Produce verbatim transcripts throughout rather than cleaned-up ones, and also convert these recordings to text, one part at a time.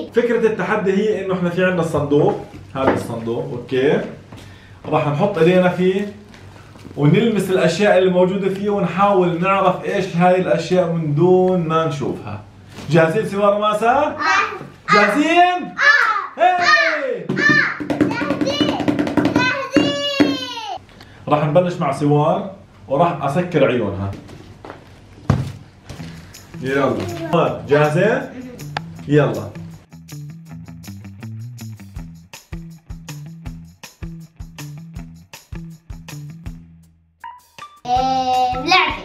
فكرة التحدي هي انه احنا في عندنا الصندوق، هذا الصندوق اوكي، راح نحط ايدينا فيه ونلمس الاشياء اللي موجودة فيه ونحاول نعرف ايش هاي الاشياء من دون ما نشوفها. جاهزين سوار وماسة؟ اه جاهزين؟ اه هي جاهزين جاهزين. راح نبلش مع سوار وراح اسكر عيونها. يلا جاهزة؟ يلا لعبة.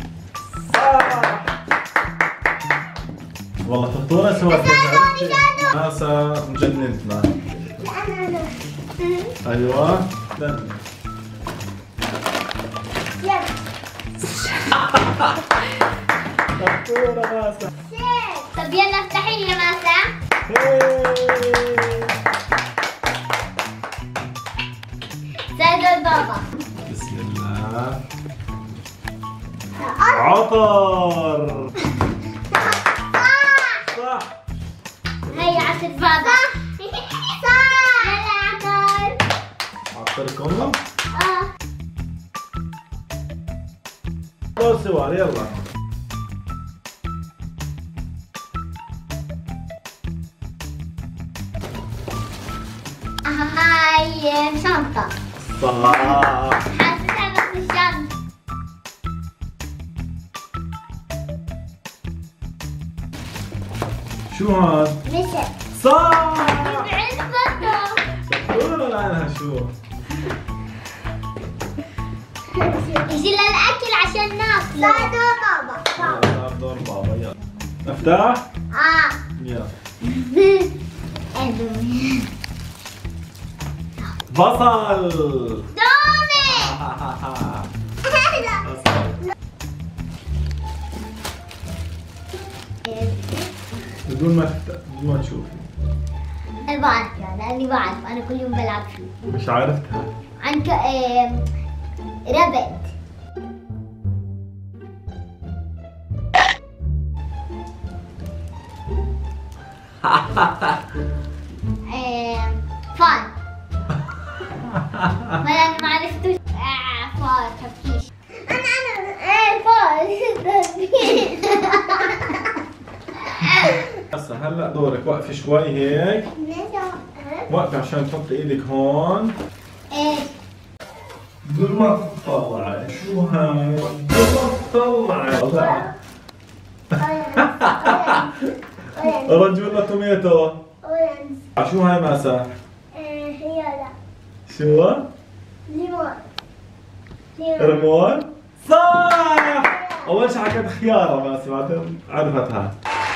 والله شطورة سوار. ناسا مجننتنا. ايوه استنى. يلا شطورة ناسا. طب يلا افتحي يا ماسة. زاد البابا. بسم الله. عطر. صح. هي عصر بابا. صح. يلا عطر. عطركم. اه. دور سوار يلا. هاي شنطة. صح. حاسسها بس مش شنطة. شو هاد؟ مشت. صح. بعلبته. شطورة لعنها شو؟ يجي لنا الأكل عشان ناكله. صار دور بابا. يلا دور بابا يلا. افتح؟ اه. يلا. بصل. دومي. بدون ما تفت... بدون ما تشوفي. أنا بعرف يعني أنا بعرف أنا كل يوم بلعب فيه. مش عرفتها. عن ك... آم، ربط. آم، فار. ما أنا ما عرفتوش. آه، فار تفكيش. أنا أنا إيه فار. هسه هلا دورك، وقفي شوي هيك. وقفي عشان تحطي ايدك هون. إيش؟ بدون ما تطلعي. شو هاي؟ بدون ما تطلعي. رجل ولا توميتو؟ أورنج. شو هاي ماسة؟ هي لا. شو؟ ليمون. رمون؟ صح! أول شي حكت خيارة ماسة بعدين عرفتها.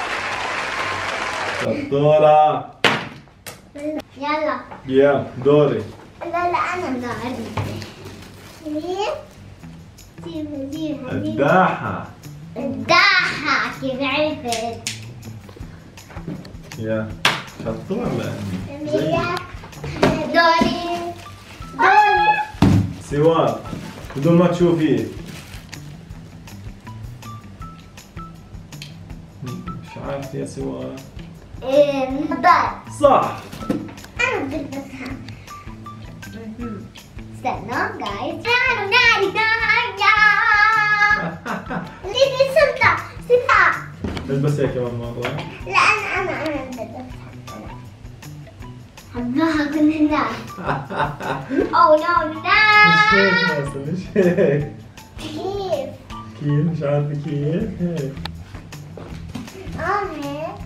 شطورة. يلا. يلا دوري. لا لا أنا لا عرفت. مين؟ سيبها سيبها. الداحة. الداحة كيف عرفت؟ يا شطورة لأني. دوري. دوري. سواد بدون ما تشوفيه. مش عارف يا سواد. إيه نضارة. صح. أنا بلبسها. استنوا جايز. أنا ناري ناري. اللي في سلطة سلطة. البسها كمان مرة. لا أنا أنا أنا بلبسها. حبها كل هناك. أو نو مش هيك نو. ماسة مش هيك. كيف؟ كيف مش عارفة كيف هيك. أنا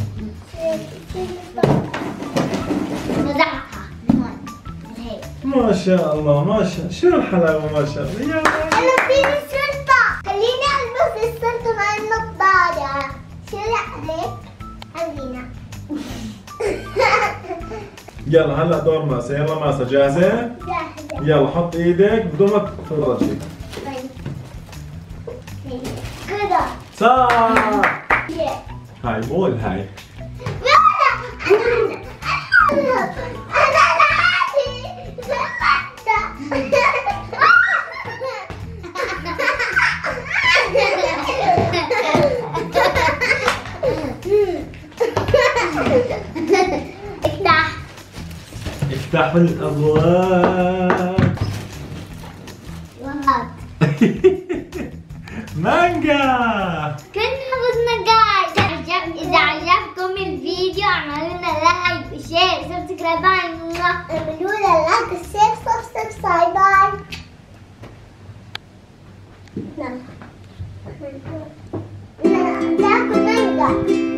مزحها هون هيك. ما شاء الله ما شاء شو الحلاوة ما شاء الله يا أنا فيني سلطة. خليني ألبس السلطة مع النظارة. شو رأيك؟ خلينا. يلا هلا دور ماسة. يلا ماسة جاهزة؟ جاهزة. يلا حط ايدك بدون ما تتفرجي. كده. صح. هاي بول هاي. أنا نفتح من الابواب. وهات مانجا. كنا بدنا قاعد. إذا عجبكم الفيديو اعملوا لنا لايك وشير سبسكرايب. اعملوا لنا لايك وشير سبسكرايب. نعم. ناكل مانجا.